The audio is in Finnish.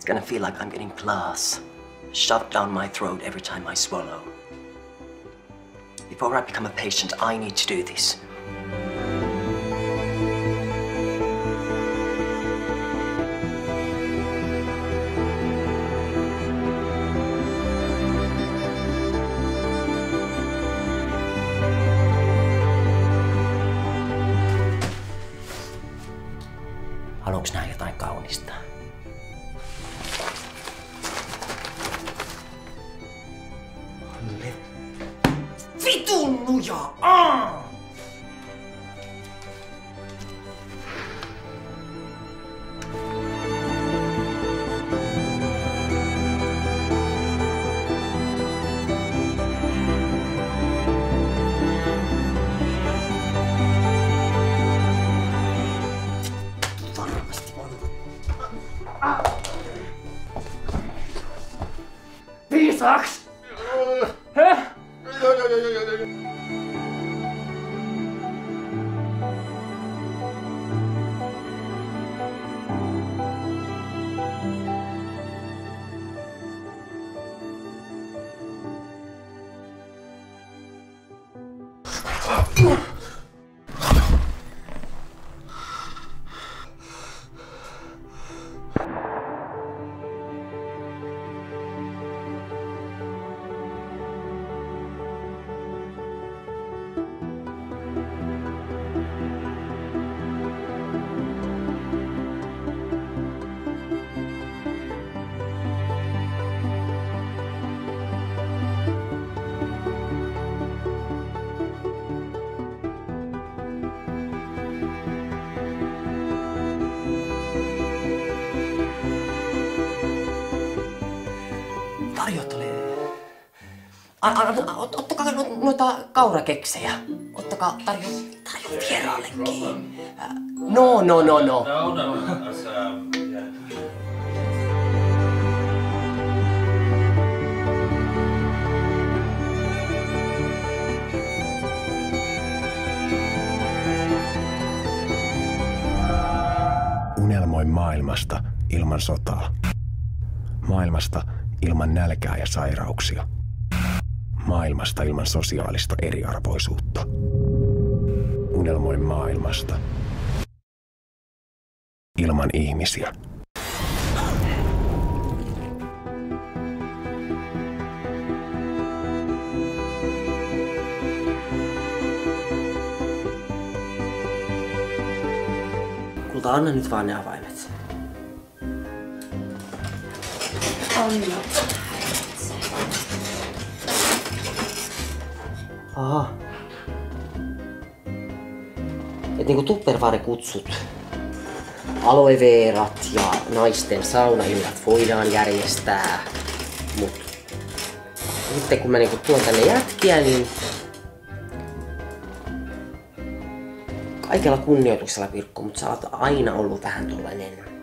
gonna feel like I'm getting glass shoved down my throat every time I swallow. Before I become a patient, I need to do this. Haluatko nähdä jotain kaunista? Vitun luja! Varmasti on. Viisaks! Häh? Tarjottele. Ottakaa noita kaurakeksejä. Ottakaa tarjo vieraallekin. No. Unelmoi maailmasta ilman sotaa. Maailmasta ilman nälkää ja sairauksia. Maailmasta ilman sosiaalista eriarvoisuutta. Unelmoi maailmasta ilman ihmisiä. Kulta, anna nyt vaan ne avaimet. Anna. Aha. Et niinku Tupperware-kutsut, aloe verat ja naisten saunaillat voidaan järjestää, mut sitten kun mä niinku tuon tänne jätkiä, niin kaikella kunnioituksella, Pirkko, mut sä oot aina ollut vähän tollanen